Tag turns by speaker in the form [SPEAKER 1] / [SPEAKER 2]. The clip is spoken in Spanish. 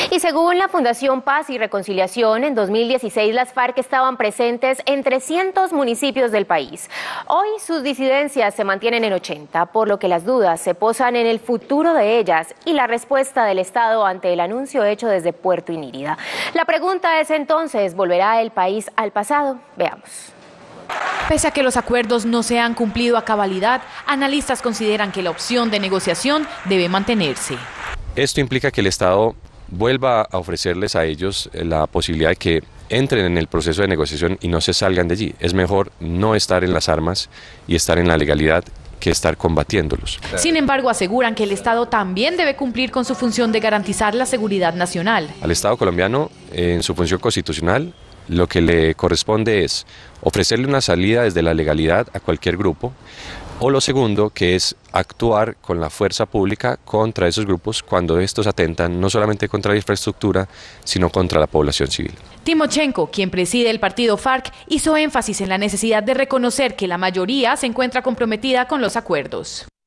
[SPEAKER 1] Y según la Fundación Paz y Reconciliación, en 2016 las FARC estaban presentes en 300 municipios del país. Hoy sus disidencias se mantienen en 80, por lo que las dudas se posan en el futuro de ellas y la respuesta del Estado ante el anuncio hecho desde Puerto Inírida. La pregunta es entonces, ¿volverá el país al pasado? Veamos.
[SPEAKER 2] Pese a que los acuerdos no se han cumplido a cabalidad, analistas consideran que la opción de negociación debe mantenerse.
[SPEAKER 3] Esto implica que el Estado vuelva a ofrecerles a ellos la posibilidad de que entren en el proceso de negociación y no se salgan de allí. Es mejor no estar en las armas y estar en la legalidad que estar combatiéndolos.
[SPEAKER 2] Sin embargo, aseguran que el Estado también debe cumplir con su función de garantizar la seguridad nacional.
[SPEAKER 3] Al Estado colombiano, en su función constitucional, lo que le corresponde es ofrecerle una salida desde la legalidad a cualquier grupo, o lo segundo, que es actuar con la fuerza pública contra esos grupos cuando estos atentan no solamente contra la infraestructura, sino contra la población civil.
[SPEAKER 2] Timochenko, quien preside el partido FARC, hizo énfasis en la necesidad de reconocer que la mayoría se encuentra comprometida con los acuerdos.